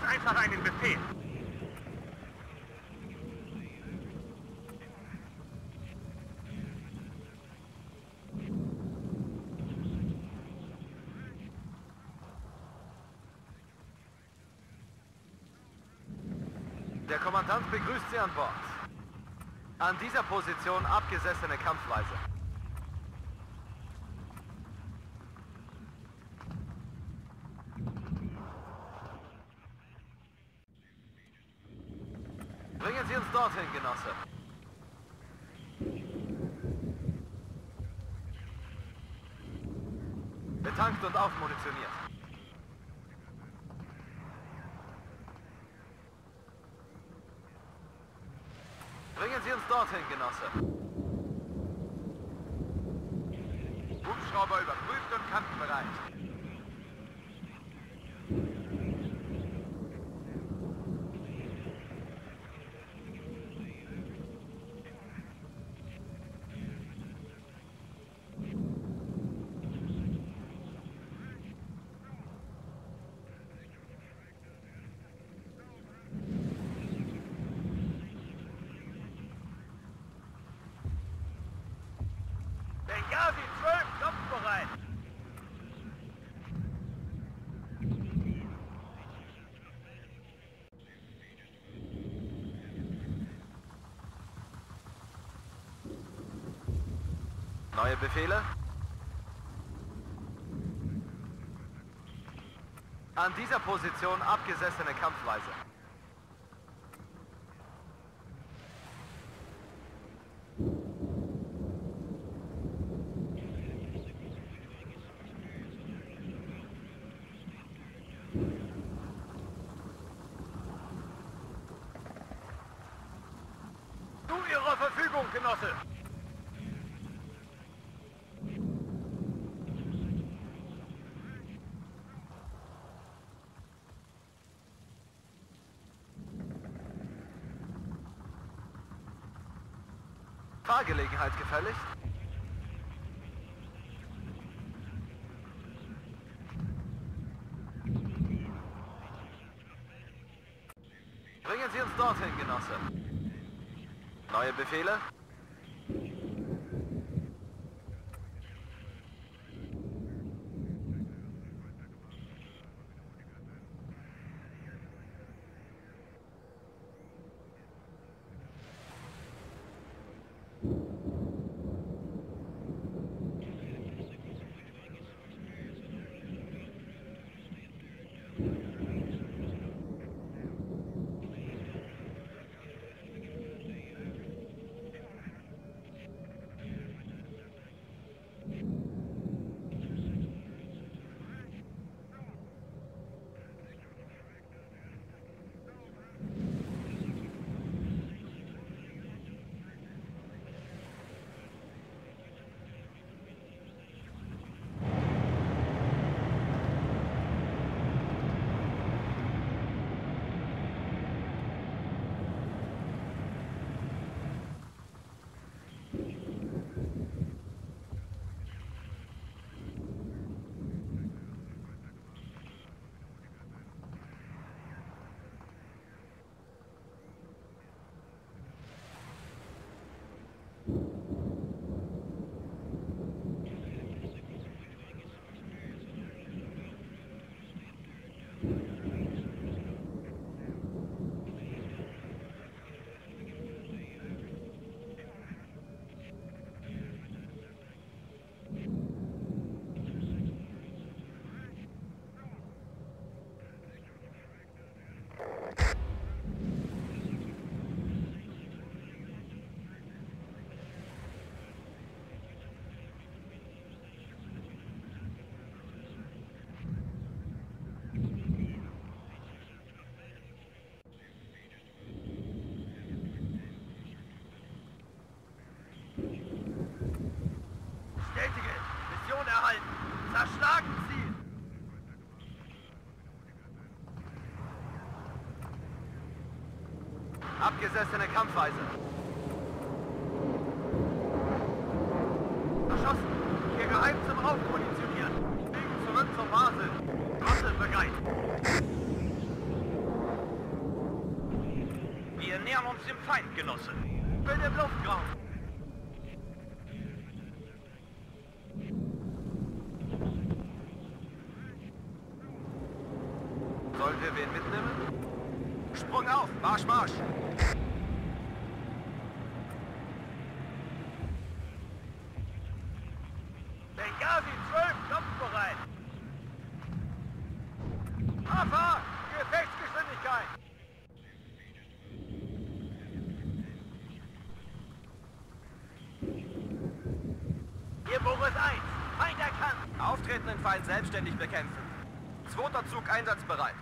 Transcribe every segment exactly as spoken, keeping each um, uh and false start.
uns einfach einen Befehl. Der Kommandant begrüßt Sie an Bord. An dieser Position abgesessene Kampfweise. Bringen Sie uns dorthin, Genosse. Betankt und aufmunitioniert. Bringen Sie uns dorthin, Genosse. Hubschrauber überprüft und kampfbereit. Benghazi zwölf, kampfbereit! Neue Befehle? An dieser Position abgesessene Kampfweise. Zu Ihrer Verfügung, Genosse! Fahrgelegenheit gefällig? Bringen Sie uns dorthin, Genosse. Neue Befehle? Zerschlagen Sie! Abgesessene Kampfweise. Verschossen! Hier geheim zum Aufmunitionieren! Fliegen zurück zur Basis! Waffen bereit! nähern uns dem Feind, Genosse. Bin im Luftraum. Sollen wir wen mitnehmen? Sprung auf! Marsch, Marsch! Benghazi zwölf, kampfbereit! Abfahrt! Gefechtsgeschwindigkeit! Hier Boris eins, Feind erkannt! Auftretenden Feind selbstständig bekämpfen. Zweiter Zug einsatzbereit.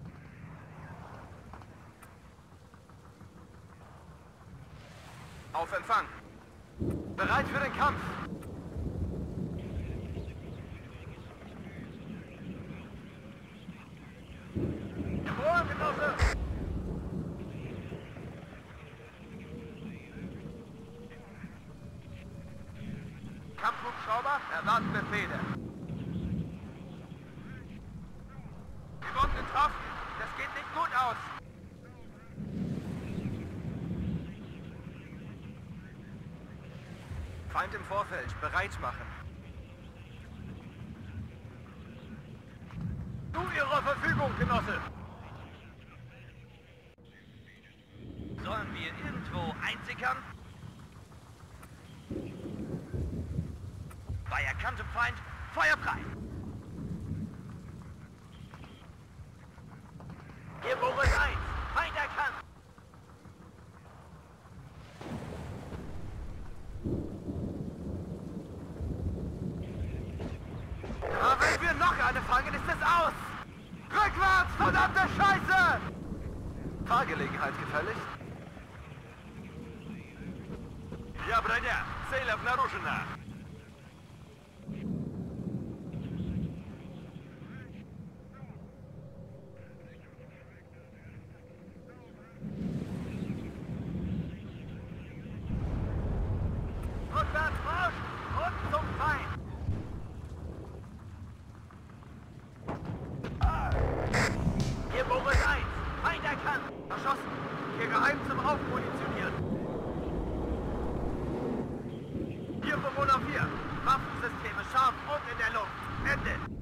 Auf Empfang. Bereit für den Kampf. Jawohl, Genosse! Kampfhubschrauber erwarten Befehle. Wir wurden getroffen. Das geht nicht gut aus. Feind im Vorfeld. Bereit machen. Zu Ihrer Verfügung, Genosse! Sollen wir irgendwo einsickern? Bei erkanntem Feind, Feuer frei! Hier Boris eins, Feind erkannt! Aber wenn wir noch eine fangen, ist es aus! Rückwärts, verdammte Scheiße! Fahrgelegenheit gefällig? Я броня! Цель обнаружена! Rückwärts Marsch! Und zum Feind! Hier Boris eins, Feind erkannt! Erschossen! Hier geheim zum Aufmunitionieren! Hier Bewohner vier, Waffensysteme scharf und in der Luft! Ende!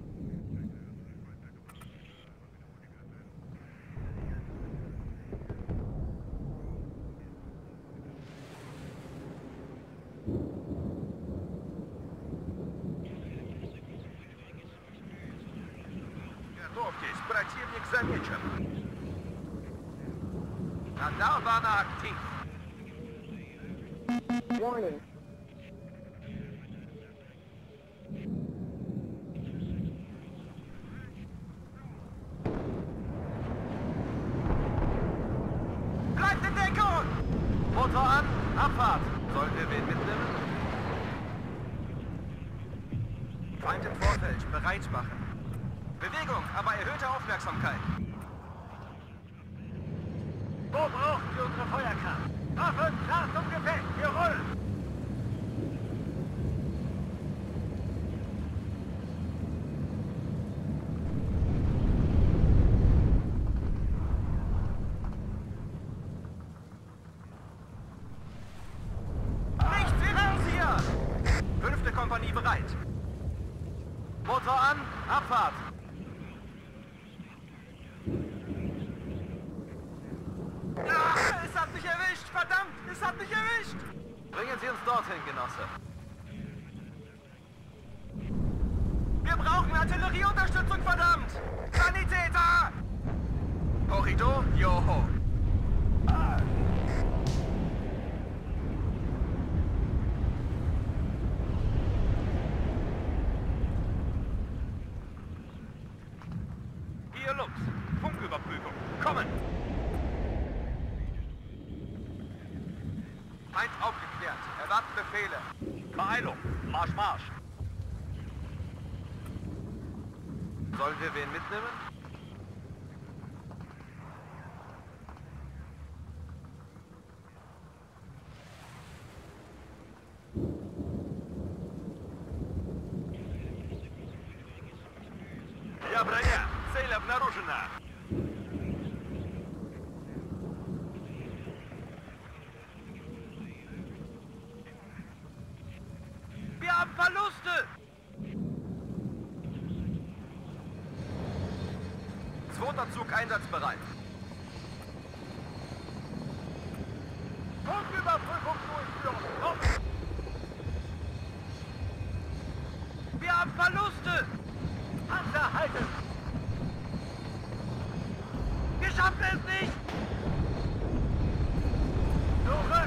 Готовьтесь, противник замечен. Радар актив. Warning. Bleibt in Deckung! Motor an, Abfahrt. Sollen wir wen mitnehmen? Feind im Vorfeld, bereit machen. Bewegung, aber erhöhte Aufmerksamkeit. Wo brauchen wir unsere Feuerkraft? Waffen, klar zum Gefecht! Wir rollen! Nicht raus hier! Fünfte Kompanie bereit. Motor an, Abfahrt. Ah, es hat mich erwischt! Verdammt! Es hat mich erwischt! Bringen Sie uns dorthin, Genosse. Wir brauchen Artillerieunterstützung, verdammt! Sanitäter! Korridor, Joho. Ah. Hier Lux. Funküberprüfung. Kommen! Feind aufgeklärt. Erwarten Befehle. Beeilung! Marsch, Marsch! Sollen wir wen mitnehmen? Я броня! Цель обнаружена! Funküberprüfung durchführen. Komm. Wir haben Verluste. Panzer, halten. Wir schaffen es nicht. Zurück.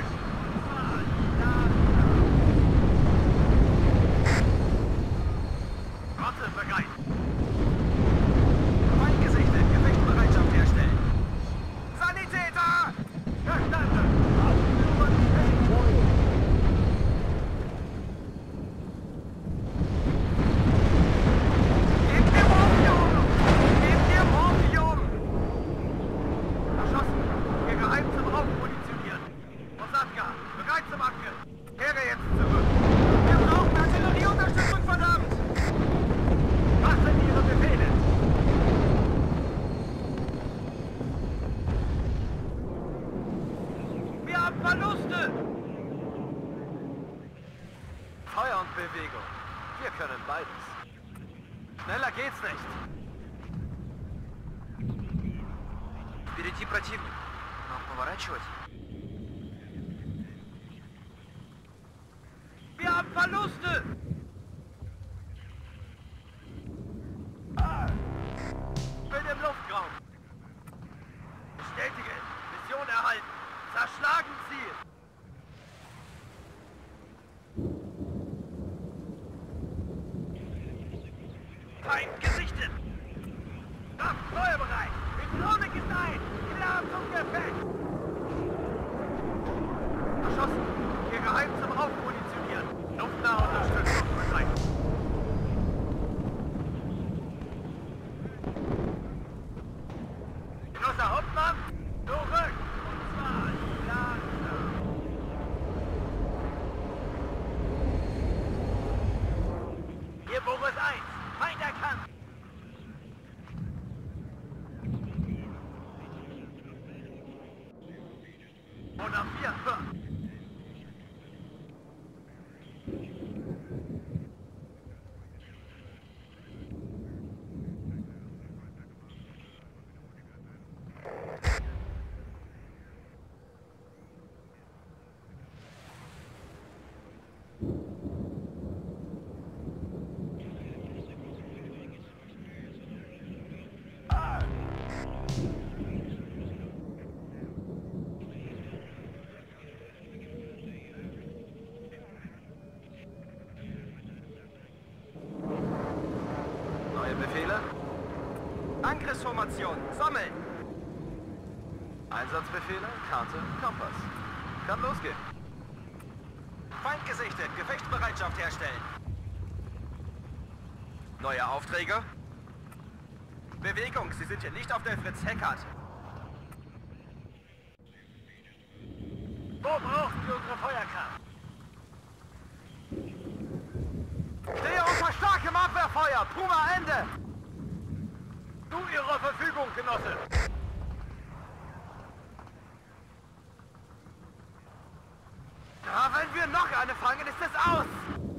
Rotte bereit. Feindgesichtet. Gefechtsbereitschaft herstellen. Sanitäter! Verstanden. Gebt mir Morphium! Gebt mir Morphium! Erschossen. Wir geheim zum Aufmunitionieren. Osatka, bereit zum Angriff. Kehre jetzt zurück. Wir brauchen Artillerieunterstützung, verdammt! Was sind Ihre Befehle? Wir haben Verluste. Feuer und Bewegung. Wir können beides. Schneller geht's nicht. Впереди противник. Нам поворачивать? Wir haben Verluste. Bin im Luftraum. Bestätige. Mission erhalten. Zerschlagen Ziel. Feind gesichtet. Kraftfeuer bereit. Hydraulik ist ein. Klar zum Gefecht. Erschossen. Hier geheim zum Aufmunitionieren. Luftnahe Unterstützung bereit. Genosse Hauptmann, zurück! Und zwar langsam. Hier Boris eins, Feind erkannt. Oder vier, fünf. Befehle? Angriffsformation, sammeln! Einsatzbefehle, Karte, Kompass. Kann losgehen. Feind gesichtet, Gefechtsbereitschaft herstellen. Neue Aufträge? Bewegung, Sie sind hier nicht auf der Fritz-Heckert. Wo brauchen Sie unsere Feuerkraft? Stehe unter starkem Abwehrfeuer! Puma, Ende! Zu Ihrer Verfügung, Genosse! Ja, wenn wir noch eine fangen, ist es aus!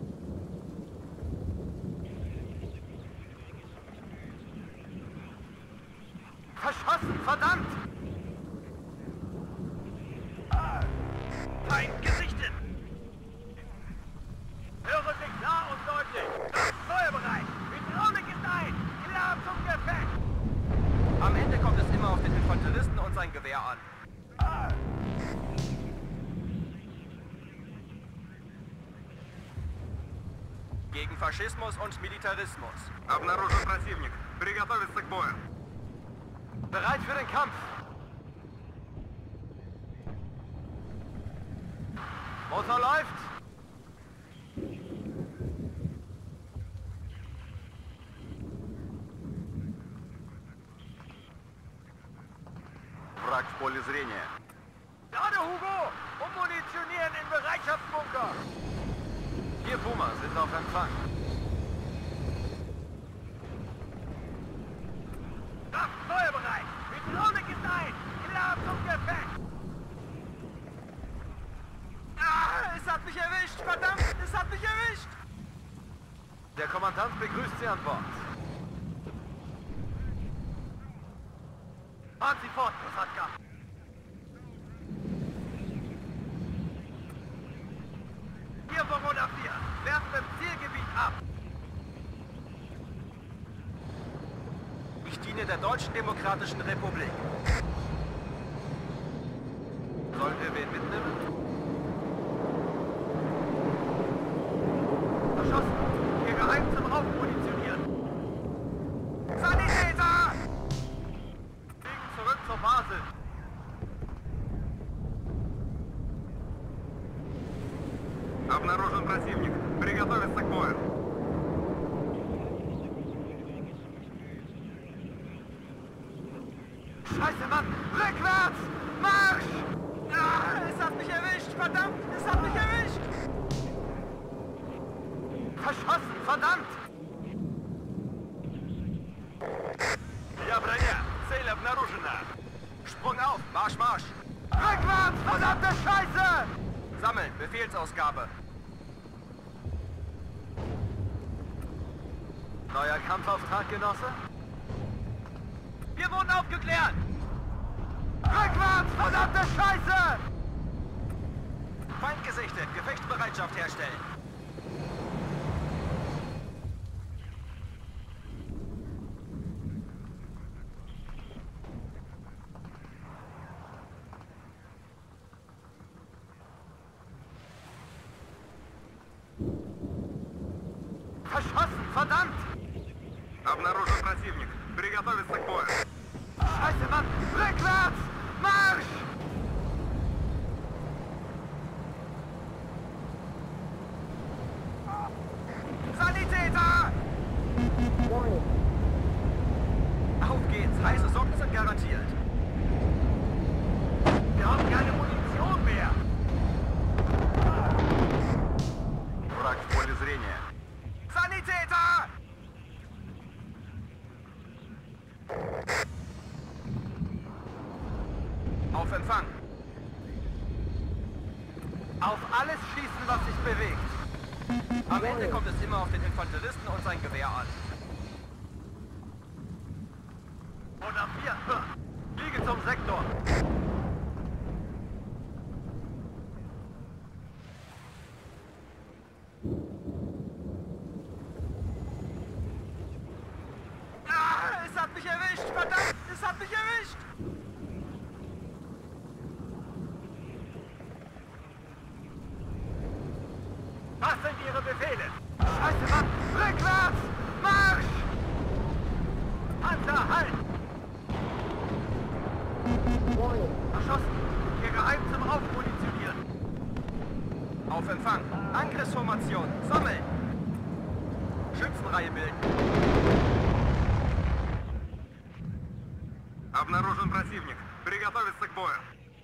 Verschossen, verdammt! Feind gesichtet! Höre Sie klar und deutlich! Feuerbereit! Hydraulik ist ein! Klar zum Gefecht! Am Ende kommt es immer auf den Infanteristen und sein Gewehr an. Gegen Faschismus und Militarismus. Обнаружен противник. Приготовиться к бою. Bereit für den Kampf. Motor läuft. Враг в поле зрения. Gerade, Hugo! Ummunitionieren in Bereitschaftsbunker! Hier, Puma, sind auf Empfang. Kraft feuerbereit! Hydraulik ist ein! Klar zum Gefecht! Ah, es hat mich erwischt! Verdammt, es hat mich erwischt! Der Kommandant begrüßt Sie an Bord. Fahren Sie fort, Osatka! Hier, WARNO vier. Werfen im Zielgebiet ab. Ich diene der Deutschen Demokratischen Republik. Sollen wir wen mitnehmen? Verschossen. Hier geheim zum Aufmunitionieren. Sanitäter! Fliegen zurück zur Basis. Обнаружен противник. Приготовиться к бою. Scheiße, Mann! Rückwärts! Marsch! Ah, es hat mich erwischt! Verdammt! Es hat mich erwischt! Verschossen! Verdammt! Ja, броня. Цель обнаружена. Sprung auf! Marsch, Marsch! Rückwärts! Verdammte Scheiße! Sammeln! Befehlsausgabe! Neuer Kampfauftrag, Genosse? Wir wurden aufgeklärt. Rückwärts! Verdammte Scheiße! Feind gesichtet! Gefechtsbereitschaft herstellen! Verschossen! Verdammt! Обнаружен противник. Приготовиться к бою. Scheiße, Mann! Rückwärts! Marsch! Sanitäter! Auf geht's! Heiße Socken sind garantiert. Wir haben keine Munition mehr. Враг в поле зрения. Sanitäter! Auf Empfang. Auf alles schießen, was sich bewegt. Am Ende kommt es immer auf den Infanteristen und sein Gewehr an. WARNO vier. Fliege zum Sektor. Ah, es hat mich erwischt! Verdammt! Es hat mich erwischt! Was sind Ihre Befehle? Scheiße, Mann! Rückwärts! Marsch! Panzer, halt! Verschossen. Hier geheim zum Aufmunitionieren. Auf Empfang. Angriffsformation. Sammeln. Schützenreihe bilden. Обнаружен противник. Приготовиться к бою.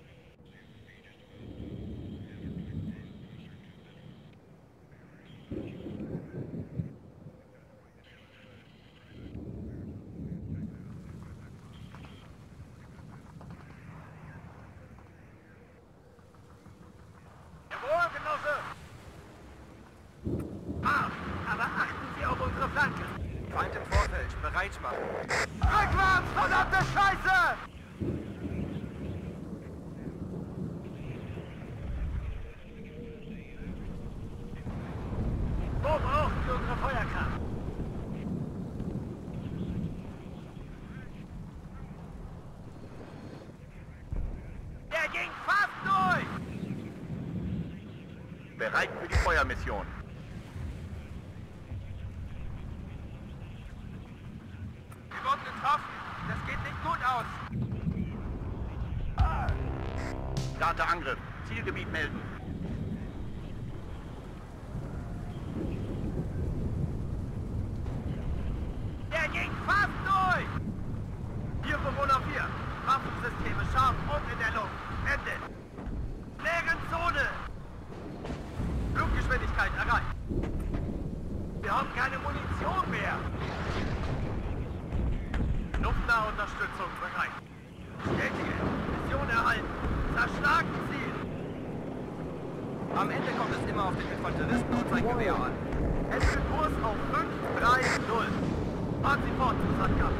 Jawohl, Genosse! Ah, aber achten Sie auf unsere Flanken. Feind im Vorfeld. Bereit machen. Rückwärts! Verdammte Scheiße! Wo brauchen Sie unsere Feuerkraft? Der ging fast durch! Bereit für die Feuermission. Wir wurden getroffen. Das geht nicht gut aus. Starte Angriff. Zielgebiet melden. Der ging fast durch! Hier WARNO vier. Waffensysteme scharf und in der Luft. Ende. Leeren Zone. Fluggeschwindigkeit erreicht. Wir haben keine Munition mehr. Luftnahunterstützung bereit. Bestätige. Mission erhalten. Zerschlagen Ziel. Am Ende kommt es immer auf den Infanteristen und sein Gewehr an. Ändere Kurs auf fünf drei null. Fahren Sie fort zum Sandkampf.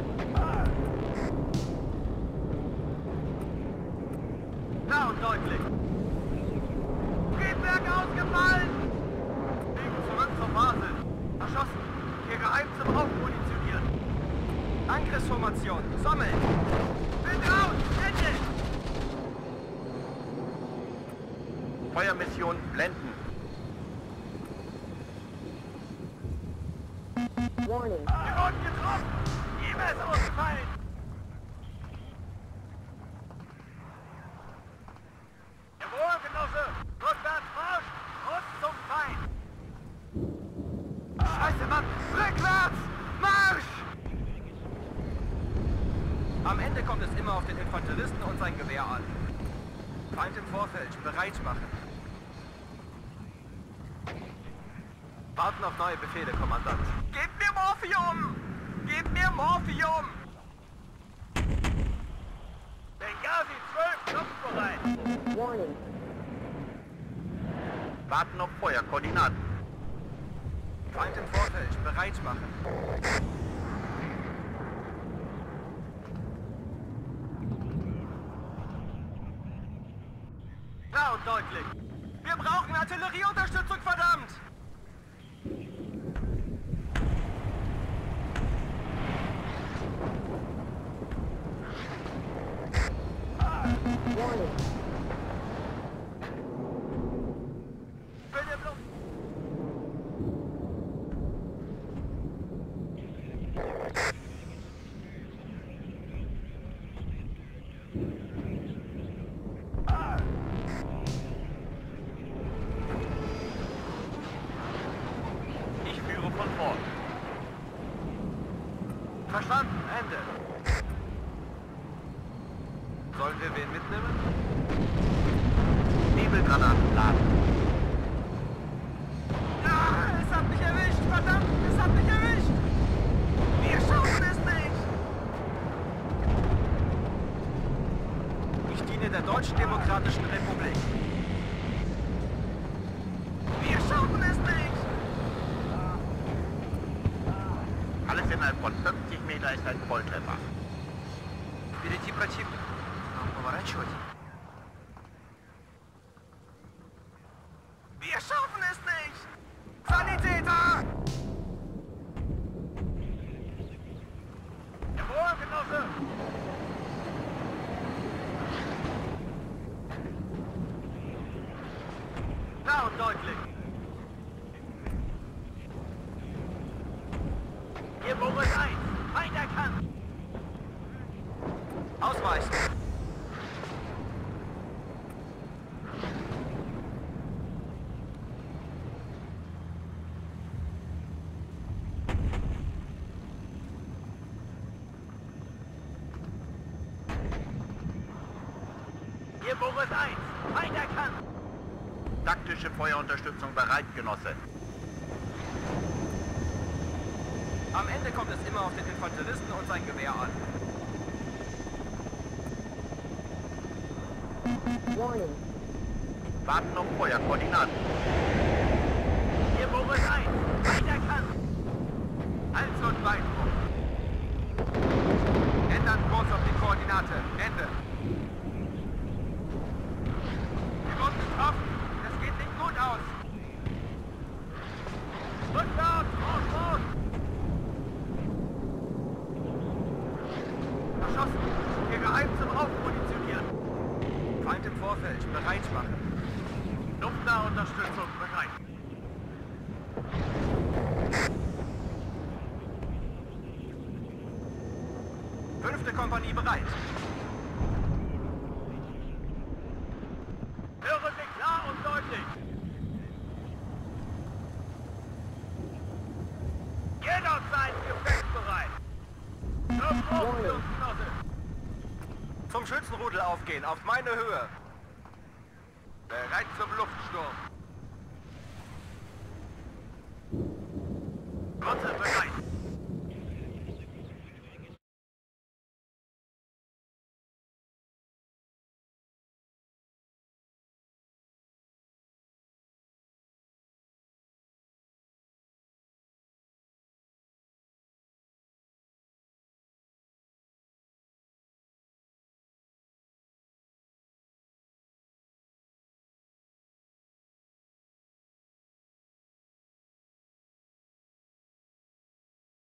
Klar und deutlich. Triebwerk ausgefallen! geheim zum Aufmunitionieren. Angriffsformation, sammeln! Bin raus! Ende! Feuermission blenden. Warning. Wir wurden getroffen! Ihm ist ausgefallen! Jawohl, Genosse! Rückwärts Marsch! Und zum Feind! Scheiße, Mann! Rückwärts! Marsch! Am Ende kommt es immer auf den Infanteristen und sein Gewehr an. Feind im Vorfeld, bereit machen. Warten auf neue Befehle, Kommandant. Gebt mir Morphium! Gebt mir Morphium! Benghazi zwölf, kampfbereit! Warning. Warten auf Feuer, Koordinaten. Feind im Vorfeld, bereit machen. Klar und deutlich! Wir brauchen Artillerieunterstützung, verdammt! Warning. Bitte bloß! Ich führe von vorn. Verstanden, Ende. Sollen wir wen mitnehmen? Nebelgranaten laden. Ah, es hat mich erwischt! Verdammt, es hat mich erwischt! Wir schaffen es nicht! Ich diene der Deutschen Demokratischen Republik. Wir schaffen es nicht! Alles innerhalb von fünfzig Meter ist ein Volltreffer. Впереди противник. Нам поворачивать. Wir schaffen es nicht! Sanitäter! Jawohl, Genosse! Klar und deutlich! Hier Boris eins! Feind erkannt! Ausweichen! Hier Boris eins! Feind erkannt! Taktische Feuerunterstützung bereit, Genosse. Am Ende kommt es immer auf den Infanteristen und sein Gewehr an. Warning. Warten auf Feuer, Koordinaten. Hier Boris eins! Feind erkannt! Hals und Beinbruch. Ändern Kurs auf die Koordinate. Ende. Wir wurden getroffen. Das geht nicht gut aus. Rückwärts! Marsch, Marsch! Erschossen! Hier geheim zum Aufmunitionieren! Feind im Vorfeld. Bereit machen. Luftnahe Unterstützung bereit! Fünfte Kompanie bereit. Höre Sie klar und deutlich! Jederzeit gefechtsbereit! Aufrufungsgenosse! Zum Schützenrudel aufgehen. Auf meine Höhe. Bereit zum Luftsturm. Grotte bereit!